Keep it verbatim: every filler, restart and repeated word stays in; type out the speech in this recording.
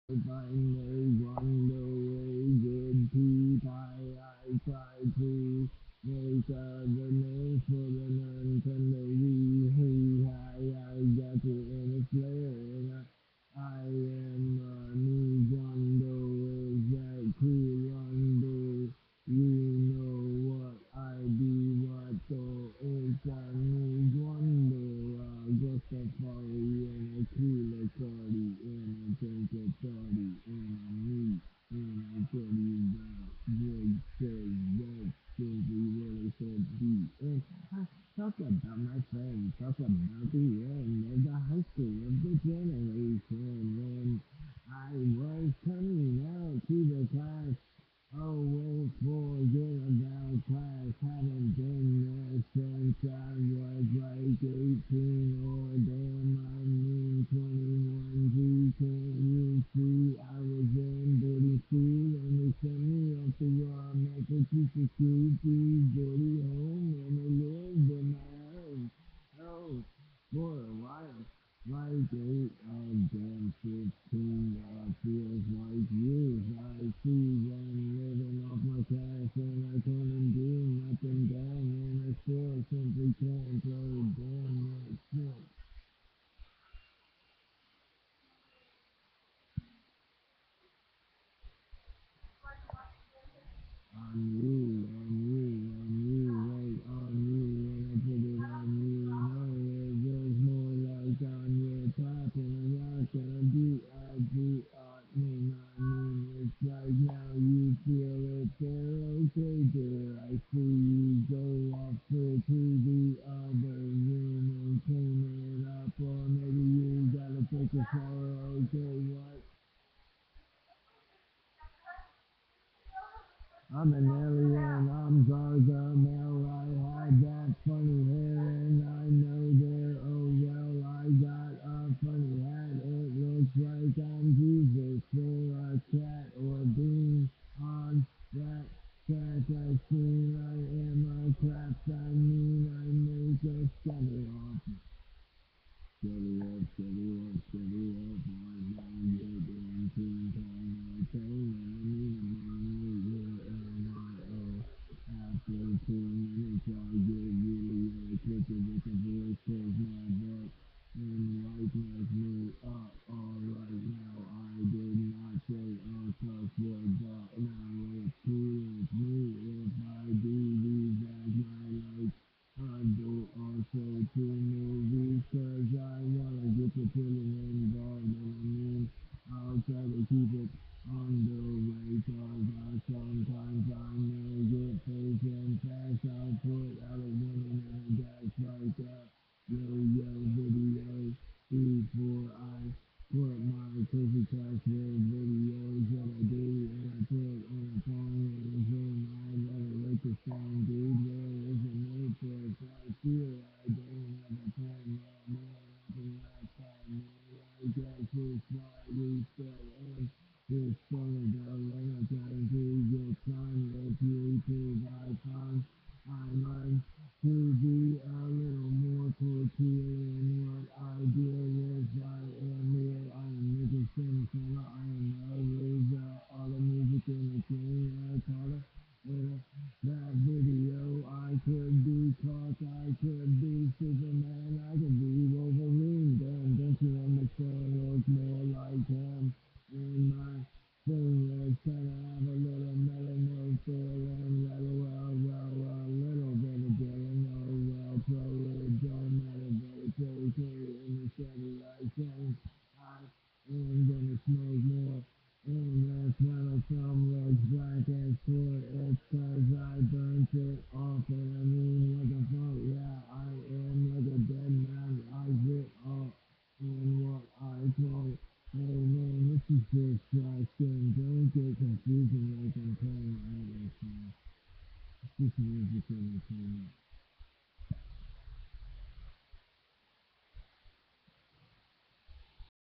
Finally wonder way good tea pie. I try to make other names for the Nintendo Wii. Hey, hi, I got it in a flare, and I, I am a new Rondo. Is that cool, Rondo? You know what I be, what though? It's a new Rondo. Uh, just a party and a cooler party and a drink of party and a meat and I tell you about Drake says that simply what it should be. And I talk about my friends, talk about the end of the high school of the generation when I was coming out to the class. Oh, wait, forget about class. Haven't been there since I was like eighteen or damn, I mean twenty-one. Gee, can't you see I was in boarding school and they sent me off to raw Massachusetts school to boarding home and I lived in my home. Oh, for a while. Like eight of them fifteen uh, feels like years. I see them living off my cash and I couldn't do nothing down and I still simply can't play damn that shit. On you, on you, on you, right on you, and I put it on you. No, it was more like on your top and a rock and a beat, I beat, I mean, I mean, it's like now you feel it there, okay, dear. I see you go off to, to the other room and clean it up, or maybe you gotta take a shower, okay, what? I'm an alien, I'm Gargamel, I had that funny hair and I know there, oh well, I got a funny hat, it looks like I'm Jesus for a cat or being on that track I seen, I am a craft, I mean I make a scatter off. Steady up, steady up, steady up, I know you're going to tell me, tell me, I need after two minutes I get really irritated with the voice cause my butt and likeness me up. Alright now I did not say a cuss word but now it's cool with me if I do these as my life. I do also two movies cause I wanna get the children involved and I mean I'll try to keep it on the way cause I sometimes I may get patient fast. I'll put out a warning and a dash like a yo yo video before I put my crazy class with videos that I do and I put on a phone and then I let it like the sound dude where isn't it if I feel I don't have a plan no more nothing last time man I guess it's why we stay in this song about when I'm trying to get time with you to buy time. I'm on to be a little more tortilla in what I deal with. I am real, I am making Santa Santa, I am always uh, all the music in the king, I caught it. In that video, I could be Clark, I could be Superman, I could be Wolverine. Damn, don't you understand? Look more like him in my thing is kinda have a little mellow feeling, rather well, well, well, a little bit of dealing, oh well, pro it don't matter, but it's okay in the satellite thing. I am gonna smoke more and less when I film looks black as sport, it's cause I burnt it off and I mean like a fuck, yeah, I am like a dead man, I get all in what I call. Hey man, this is just Justin. Don't get confusing like I'm playing other songs. It's just music entertainment.